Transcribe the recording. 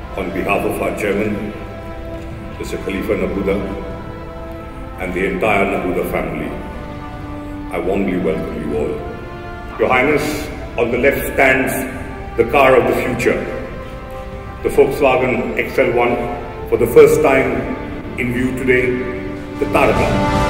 On behalf of our chairman, Mr. Khalifa Nabooda, and the entire Nabooda family, I warmly welcome you all. Your Highness, on the left stands the car of the future, the Volkswagen XL1, for the first time in view today, the Targa.